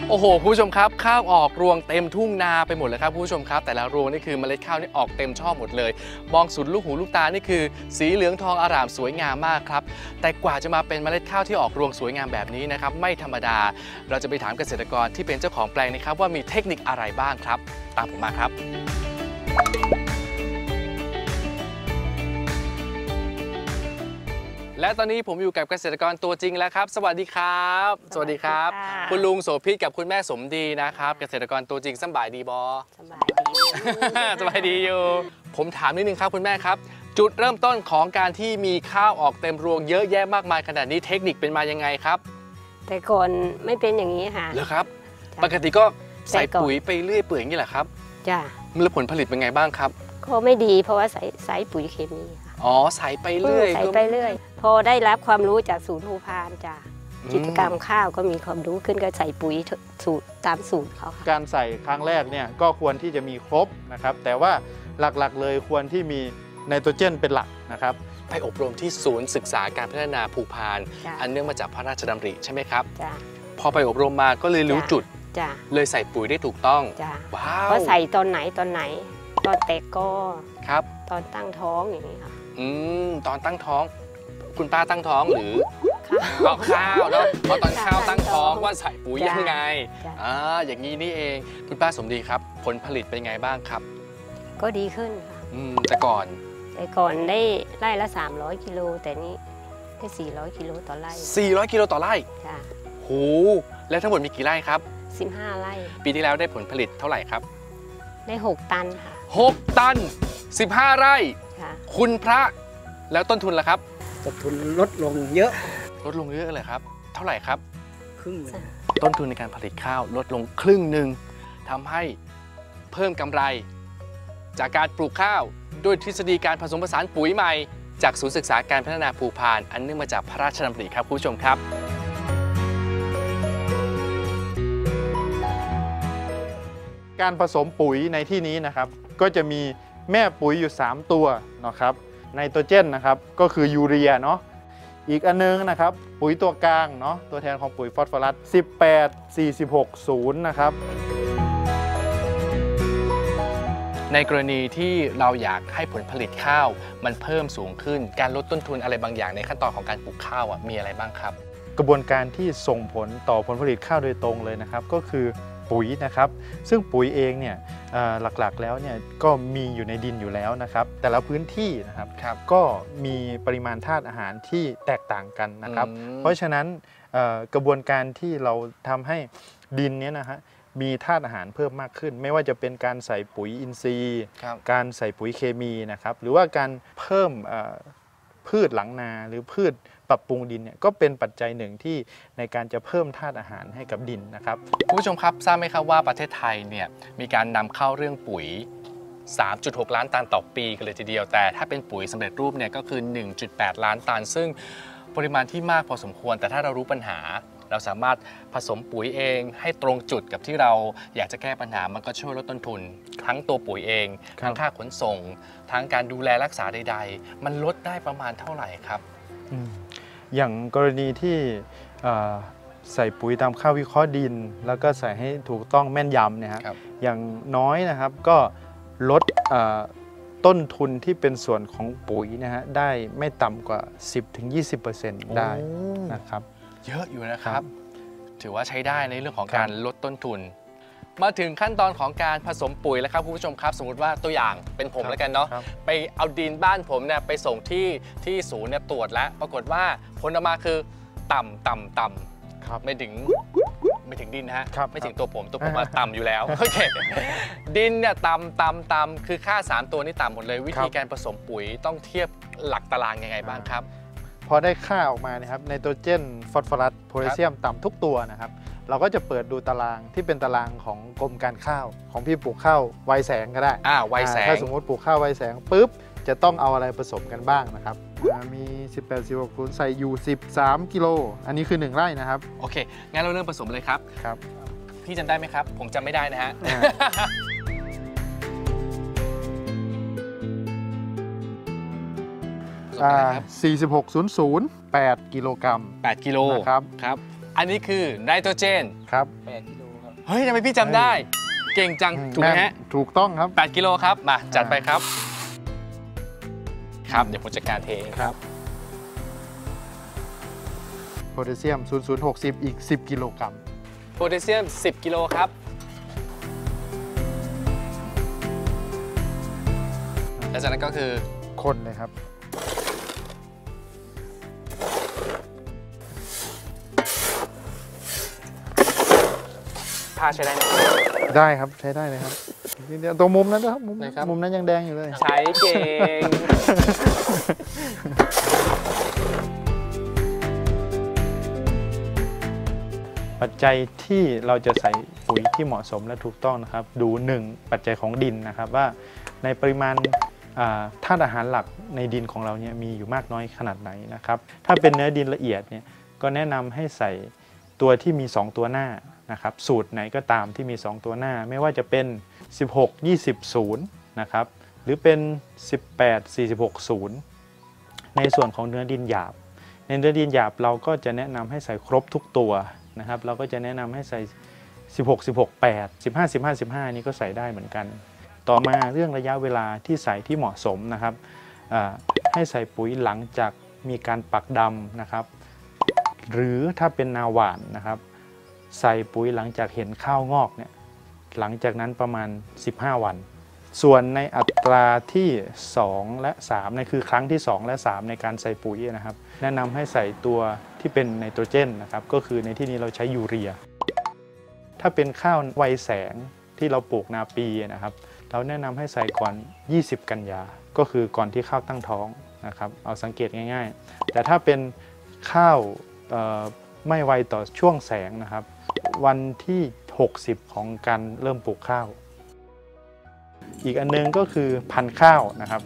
โอ้โหคุณผู้ชมครับข้าวออกรวงเต็มทุ่งนาไปหมดเลยครับคุณผู้ชมครับแต่ละรวงนี่คือเมล็ดข้าวนี่ออกเต็มช่อหมดเลยมองสุดลูกหูลูกตานี่คือสีเหลืองทองอร่ามสวยงามมากครับแต่กว่าจะมาเป็นเมล็ดข้าวที่ออกรวงสวยงามแบบนี้นะครับไม่ธรรมดาเราจะไปถามเกษตรกรที่เป็นเจ้าของแปลงนะครับว่ามีเทคนิคอะไรบ้างครับตามผมมาครับและตอนนี้ผมอยู่กับเกษตรกรตัวจริงแล้วครับสวัสดีครับสวัสดีครับคุณลุงโสภิตกับคุณแม่สมดีนะครับเกษตรกรตัวจริงสบายดีบอสบายดีสบายดีอยู่ผมถามนิดนึงครับคุณแม่ครับจุดเริ่มต้นของการที่มีข้าวออกเต็มรวงเยอะแยะมากมายขนาดนี้เทคนิคเป็นมายังไงครับแต่ก่อนไม่เป็นอย่างนี้ค่ะเหรอครับปกติก็ใส่ปุ๋ยไปเรื่อยเปื่อยอย่างนี้แหละครับจ้ะแล้วผลผลิตเป็นไงบ้างครับก็ไม่ดีเพราะว่าใส่ปุ๋ยเคมีค่ะอ๋อใส่ไปเรื่อยใส่ไปเรื่อยพอได้รับความรู้จากศูนย์ภูพานจ้ะกิจกรรมข้าวก็มีความรู้ขึ้นก็ใส่ปุ๋ยสูตรตามสูตรเขาค่ะการใส่ครั้งแรกเนี่ยก็ควรที่จะมีครบนะครับแต่ว่าหลักๆเลยควรที่มีไนโตรเจนเป็นหลักนะครับไปอบรมที่ศูนย์ศึกษาการพัฒนาภูพานอันเนื่องมาจากพระราชดำริใช่ไหมครับพอไปอบรมมาก็เลยรู้จุดเลยใส่ปุ๋ยได้ถูกต้องว้าวว่าใส่ตอนไหนตอนแตกกอครับตอนตั้งท้องอย่างนี้ค่ะตอนตั้งท้องคุณป้าตั้งท้องหรือข้าวแล้วพอตอนข้าวตั้งท้องว่าใส่ปุ๋ยยังไงอย่างนี้นี่เองคุณป้าสมดีครับผลผลิตเป็นไงบ้างครับก็ดีขึ้นค่ะแต่ก่อนได้ไร่ละ300กิโลแต่นี้ได้400กิโลต่อไร่ 400กิโลต่อไร่ค่ะโหแล้วทั้งหมดมีกี่ไร่ครับ 15ไร่ปีที่แล้วได้ผลผลิตเท่าไหร่ครับได้6ตันค่ะ 6ตัน15ไร่คุณพระแล้วต้นทุนล่ะครับต้นทุนลดลงเยอะเลยครับเท่าไหร่ครับครึ่งต้นทุนในการผลิตข้าวลดลงครึ่งหนึ่งทำให้เพิ่มกำไรจากการปลูกข้าวด้วยทฤษฎีการผสมผสานปุ๋ยใหม่จากศูนย์ศึกษาการพัฒนาภูพานอันเนื่องมาจากพระราชดำริครับคุณผู้ชมครับการผสมปุ๋ยในที่นี้นะครับก็จะมีแม่ปุ๋ยอยู่3ตัวนะครับไนโตรเจนนะครับก็คือยูเรียเนาะอีกอันนึงนะครับปุ๋ยตัวกลางเนาะตัวแทนของปุ๋ยฟอสฟอรัส18-46-0นะครับในกรณีที่เราอยากให้ผลผลิตข้าวมันเพิ่มสูงขึ้นการลดต้นทุนอะไรบางอย่างในขั้นตอนของการปลูกข้าวมีอะไรบ้างครับกระบวนการที่ส่งผลต่อผลผลิตข้าวโดยตรงเลยนะครับก็คือปุ๋ยนะครับซึ่งปุ๋ยเองเนี่ยหลักๆแล้วเนี่ยก็มีอยู่ในดินอยู่แล้วนะครับแต่ละพื้นที่นะครับก็มีปริมาณธาตุอาหารที่แตกต่างกันนะครับเพราะฉะนั้นกระบวนการที่เราทำให้ดินนี้นะฮะมีธาตุอาหารเพิ่มมากขึ้นไม่ว่าจะเป็นการใส่ปุ๋ยอินทรีย์การใส่ปุ๋ยเคมีนะครับหรือว่าการเพิ่มพืชหลังนาหรือพืชปรับปรุงดินเนี่ยก็เป็นปัจจัยหนึ่งที่ในการจะเพิ่มธาตุอาหารให้กับดินนะครับคุณผู้ชมครับทราบไหมครับว่าประเทศไทยเนี่ยมีการนำเข้าเรื่องปุ๋ย 3.6 ล้านตันต่อปีกันเลยทีเดียวแต่ถ้าเป็นปุ๋ยสำเร็จรูปเนี่ยก็คือ 1.8 ล้านตันซึ่งปริมาณที่มากพอสมควรแต่ถ้าเรารู้ปัญหาเราสามารถผสมปุ๋ยเองให้ตรงจุดกับที่เราอยากจะแก้ปัญหามันก็ช่วยลดต้นทุนทั้งตัวปุ๋ยเองทั้งค่าขนส่งทั้งการดูแลรักษาใดๆมันลดได้ประมาณเท่าไหร่ครับอย่างกรณีที่ใส่ปุ๋ยตามค่าวิเคราะห์ดินแล้วก็ใส่ให้ถูกต้องแม่นยำเนี่ยครับอย่างน้อยนะครับก็ลดต้นทุนที่เป็นส่วนของปุ๋ยนะฮะได้ไม่ต่ำกว่า 10-20% ได้นะครับเยอะอยู่นะครับถือว่าใช้ได้ในเรื่องของการลดต้นทุนมาถึงขั้นตอนของการผสมปุ๋ยแล้วครับคุณผู้ชมครับสมมุติว่าตัวอย่างเป็นผมแล้วกันเนาะไปเอาดินบ้านผมเนี่ยไปส่งที่ศูนย์เนี่ยตรวจแล้วปรากฏว่าผลออกมาคือต่ำไม่ถึงดินฮะไม่ถึงตัวผมว่าต่ำอยู่แล้วโอเคดินเนี่ยต่ำคือค่า3ตัวนี้ต่ำหมดเลยวิธีการผสมปุ๋ยต้องเทียบหลักตารางยังไงบ้างครับพอได้ค่าออกมานะครับไนโตรเจนฟอสฟอรัสโพแทสเซียมต่ำทุกตัวนะครับเราก็จะเปิดดูตารางที่เป็นตารางของกรมการข้าวของพี่ปลูกข้าวไวแสงก็ได้ไวแสงถ้าสมมติปลูกข้าวไวแสงปุ๊บจะต้องเอาอะไรผสมกันบ้างนะครับมี18-16-0ใส่อยู่13กิโลอันนี้คือ1ไร่นะครับโอเคงั้นเราเริ่มผสมเลยครับพี่จำได้ไหมครับผมจำไม่ได้นะฮะ 46-00 8 กิโลกรัม 8 กิโลนะครับอันนี้คือไนโตรเจนครับ 8 กิโลครับเฮ้ยทำไมพี่จำได้ เก่งจังถูกไหมฮะถูกต้องครับ 8 กิโลครับมาจัดไปครับครับเดี๋ยวผมจัดการเทเองครับโพแทสเซียม 0060 อีก 10 กิโลกรัมโพแทสเซียม 10 กิโลครับและจากนั้นก็คือคนเลยครับผ้าใช้ได้ไหมได้ครับใช้ได้เลยครับเดี๋ยวตรงมุมนั้นนะครับไหนครับมุมนั้นยังแดงอยู่เลยใช้เก่งปัจจัยที่เราจะใส่ปุ๋ยที่เหมาะสมและถูกต้องนะครับ ดู 1 ปัจจัยของดินนะครับว่าในปริมาณธาตุอาหารหลักในดินของเราเนี่ยมีอยู่มากน้อยขนาดไหนนะครับถ้าเป็นเนื้อดินละเอียดเนี่ยก็แนะนำให้ใส่ตัวที่มี 2 ตัวหน้านะครับสูตรไหนก็ตามที่มี 2 ตัวหน้าไม่ว่าจะเป็น 16 20 0นะครับหรือเป็น 18 46 0ในส่วนของเนื้อดินหยาบในเนื้อดินหยาบเราก็จะแนะนำให้ใส่ครบทุกตัวนะครับเราก็จะแนะนำให้ใส่ 16 16 8 15 15 15นี้ก็ใส่ได้เหมือนกันต่อมาเรื่องระยะเวลาที่ใส่ที่เหมาะสมนะครับให้ใส่ปุ๋ยหลังจากมีการปักดำนะครับหรือถ้าเป็นนาหวานนะครับใส่ปุ๋ยหลังจากเห็นข้าวงอกเนี่ยหลังจากนั้นประมาณ15 วันส่วนในอัตราที่2และ3นั่นคือครั้งที่2และ3ในการใส่ปุ๋ยนะครับแนะนำให้ใส่ตัวที่เป็นไนโตรเจนนะครับก็คือในที่นี้เราใช้ยูเรียถ้าเป็นข้าวไวแสงที่เราปลูกนาปีนะครับเราแนะนำให้ใส่ก่อน20 กันยาก็คือก่อนที่ข้าวตั้งท้องนะครับเอาสังเกตง่ายๆแต่ถ้าเป็นข้าวไม่ไวต่อช่วงแสงนะครับวันที่60ของการเริ่มปลูกข้าวอีกอันนึงก็คือพันธุ์ข้าวนะครับ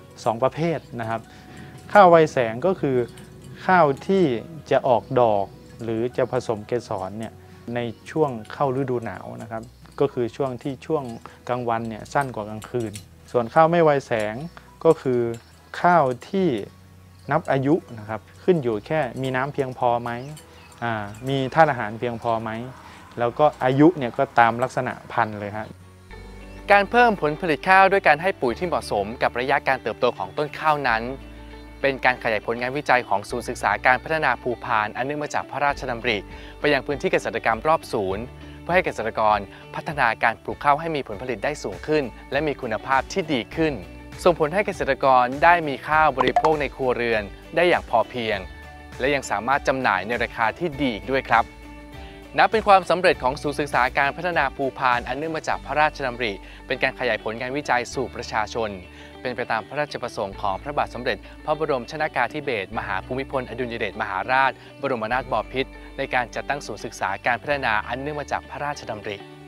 2ประเภทนะครับข้าวไวแสงก็คือข้าวที่จะออกดอกหรือจะผสมเกสรเนี่ยในช่วงเข้าฤดูหนาวนะครับก็คือช่วงที่ช่วงกลางวันเนี่ยสั้นกว่ากลางคืนส่วนข้าวไม่ไวแสงก็คือข้าวที่นับอายุนะครับขึ้นอยู่แค่มีน้ำเพียงพอไหมมีธาตุอาหารเพียงพอไหมแล้วก็อายุเนี่ยก็ตามลักษณะพันธุ์เลยครับการเพิ่มผลผลิตข้าวด้วยการให้ปุ๋ยที่เหมาะสมกับระยะการเติบโตของต้นข้าวนั้นเป็นการขยายผลงานวิจัยของศูนย์ศึกษาการพัฒนาภูพานอันเนื่องมาจากพระราชดำริไปยังพื้นที่เกษตรกรรมรอบศูนย์เพื่อให้เกษตรกรพัฒนาการปลูกข้าวให้มีผลผลิตได้สูงขึ้นและมีคุณภาพที่ดีขึ้นส่งผลให้เกษตรกรได้มีข้าวบริโภคในครัวเรือนได้อย่างพอเพียงและยังสามารถจำหน่ายในราคาที่ดีอีกด้วยครับนับเป็นความสำเร็จของศูนย์ศึกษาการพัฒนาภูพานอันเนื่องมาจากพระราชดำริเป็นการขยายผลงานวิจัยสู่ประชาชนเป็นไปตามพระราชประสงค์ของพระบาทสมเด็จพระบรมชนกาธิเบศรมหาภูมิพลอดุลยเดชมหาราชบรมนาถบพิตรในการจัดตั้งศูนย์ศึกษาการพัฒนาอันเนื่องมาจากพระราชดำริ